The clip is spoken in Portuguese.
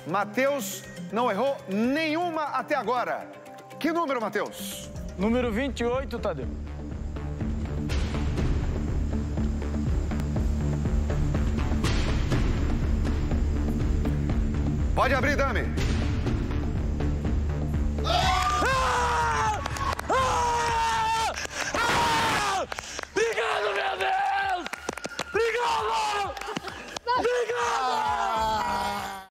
Matheus não errou nenhuma até agora. Que número, Matheus? Número 28, Tadeu. Pode abrir, Dami.